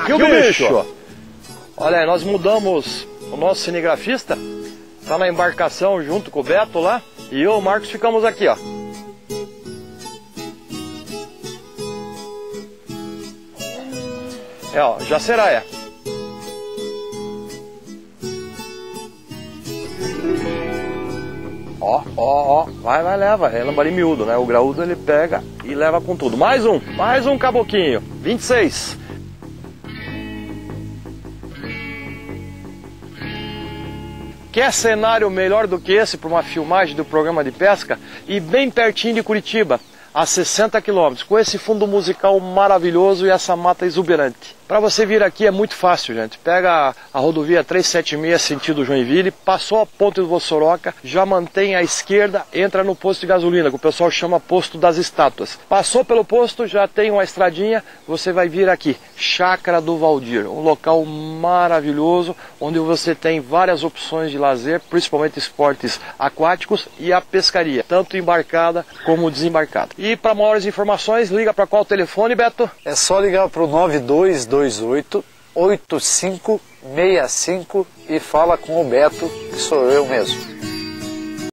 aqui o bicho! Olha aí, nós mudamos o nosso cinegrafista, tá na embarcação junto com o Beto lá, e eu e o Marcos ficamos aqui, ó. É, ó, Jaceraia. Ó, vai, leva, é lambari miúdo, né? O graúdo ele pega e leva com tudo. Mais um caboquinho, 26. Quer cenário melhor do que esse para uma filmagem do programa de pesca? E bem pertinho de Curitiba, a 60 quilômetros, com esse fundo musical maravilhoso e essa mata exuberante. Para você vir aqui é muito fácil, gente. Pega a rodovia 376 sentido Joinville, passou a ponte do Vossoroca, já mantém à esquerda, entra no posto de gasolina, que o pessoal chama Posto das Estátuas. Passou pelo posto, já tem uma estradinha, você vai vir aqui, Chácara do Valdir, um local maravilhoso, onde você tem várias opções de lazer, principalmente esportes aquáticos e a pescaria, tanto embarcada como desembarcada. E para maiores informações, liga para qual telefone, Beto? É só ligar para o 9228-8565 e fala com o Beto, que sou eu mesmo.